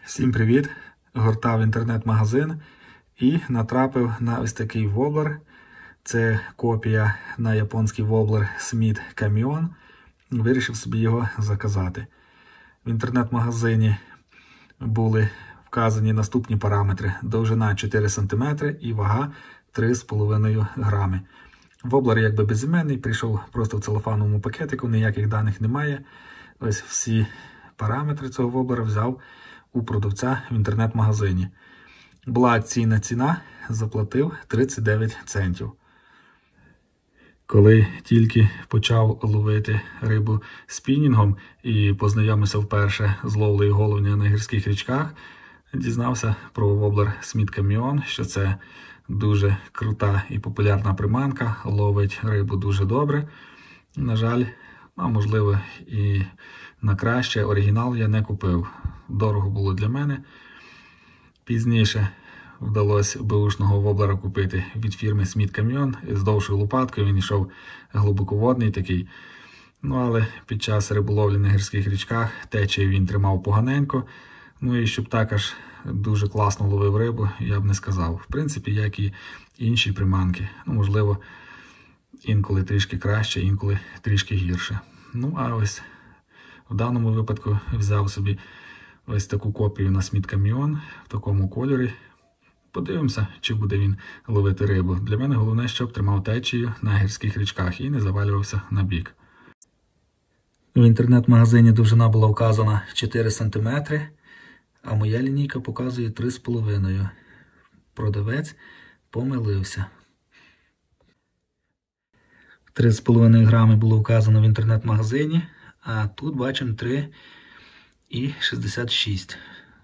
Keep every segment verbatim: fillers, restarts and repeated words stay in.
Всім привіт! Гортав інтернет-магазин і натрапив на ось такий воблер. Це копія на японський воблер Smith Camion. Вирішив собі його заказати. В інтернет-магазині були вказані наступні параметри. Довжина чотири сантиметри і вага три з половиною грами. Воблер якби безіменний, прийшов просто в целофановому пакетику, ніяких даних немає. Ось всі параметри цього воблера взяв у продавця в інтернет-магазині. Була акційна ціна, заплатив тридцять дев'ять центів. Коли тільки почав ловити рибу спінінгом і познайомився вперше з ловлею головня на гірських річках, дізнався про воблер Smith Camion, що це дуже крута і популярна приманка, ловить рибу дуже добре. На жаль, а можливо і на краще, оригінал я не купив. Дорого було для мене. Пізніше вдалося беушного воблера купити від фірми Smith Camion з довшою лопаткою. Він йшов глибоководний такий. Ну, але під час риболовлі на гірських річках течію він тримав поганенько. Ну і щоб також дуже класно ловив рибу, я б не сказав. В принципі, як і інші приманки. Ну, можливо, інколи трішки краще, інколи трішки гірше. Ну, а ось в даному випадку взяв собі ось таку копію на Smith Camion в такому кольорі. Подивимося, чи буде він ловити рибу. Для мене головне, щоб тримав течію на гірських річках і не завалювався на бік. В інтернет-магазині довжина була вказана чотири сантиметри, а моя лінійка показує три з половиною. Продавець помилився. три з половиною грами було вказано в інтернет-магазині, а тут бачимо три і шістдесят шість.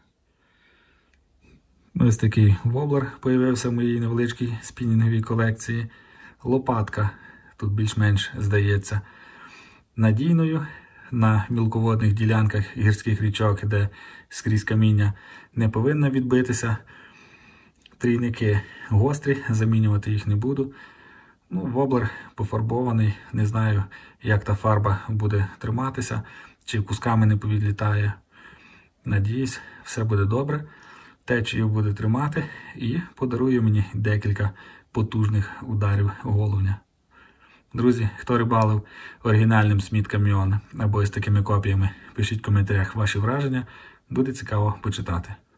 Ось такий воблер з'явився в моїй невеличкій спінінговій колекції. Лопатка тут більш-менш здається надійною. На мілководних ділянках гірських річок, де скрізь каміння, не повинна відбитися. Трійники гострі, замінювати їх не буду. Ну, воблер пофарбований, не знаю, як та фарба буде триматися, чи кусками не повідлітає. Надіюсь, все буде добре. Течію буде тримати і подарує мені декілька потужних ударів головня. Друзі, хто рибалив оригінальним Smith Camion або з такими копіями, пишіть в коментарях ваші враження, буде цікаво почитати.